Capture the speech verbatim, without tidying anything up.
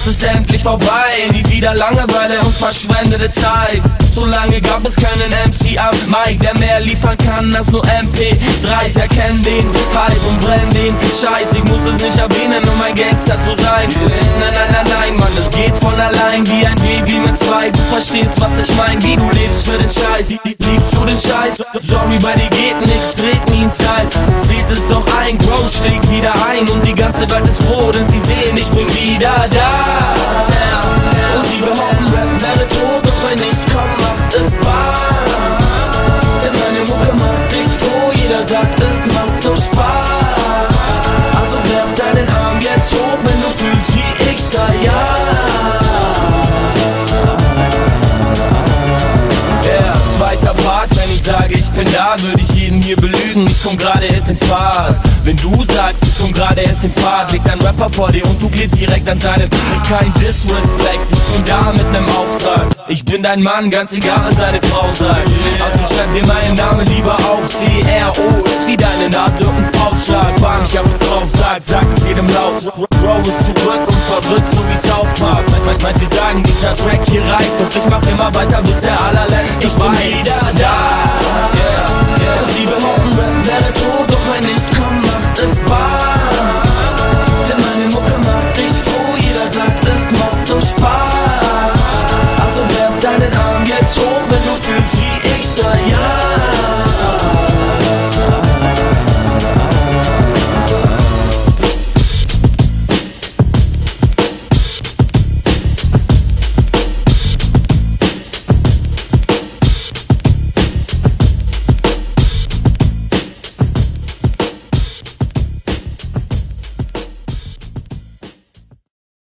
es ist endlich vorbei. Nie wieder Langeweile und verschwendete Zeit. So lange gab es keinen M C am Mic, der mehr liefern kann als nur M P drei. Erkennen den Hype und brennen den Scheiß. Ich muss es nicht erwähnen, um ein Gangster zu sein. Nein, nein, nein, nein, Mann, es geht von allein wie ein Baby mit zwei. Du verstehst, was ich mein, wie du lebst für den Scheiß. Liebst du den Scheiß? Sorry, bei dir geht nix, trägt nie in Style. Seht es doch ein, Grow schlägt wieder ein und die ganze Welt ist froh, denn sie sehen, ich bin wieder da. Und sie behaupten, Rap wäre tot, doch wenn ich komm, macht es wahr. Denn meine Mucke macht dich froh, jeder sagt, es macht so Spaß. Also werf deinen Arm jetzt hoch, wenn du fühlst, wie ich schrei, ja. Yeah, zweiter Part, wenn ich sage, ich bin da, würde ich jeden hier belügen, ich komm gerade erst in Fahrt. Wenn du sagst, ich komm gerade erst in Fahrt, liegt ein Rapper vor dir und du gehst direkt an seinen. Kein Disrespect, ich bin da mit nem Auftrag. Ich bin dein Mann, ganz egal was deine Frau sagt. Also schreib dir meinen Namen lieber auf. C R O ist wie deine Nase und ein Faustschlag. Bam, ich hab es drauf, sag, sag es jedem laut. Bro ist zurück und verrückt, so wie South Park. Manche sagen, dieser Track hier reicht, und ich mach immer weiter bis der allerletzte. Ich bin wieder da.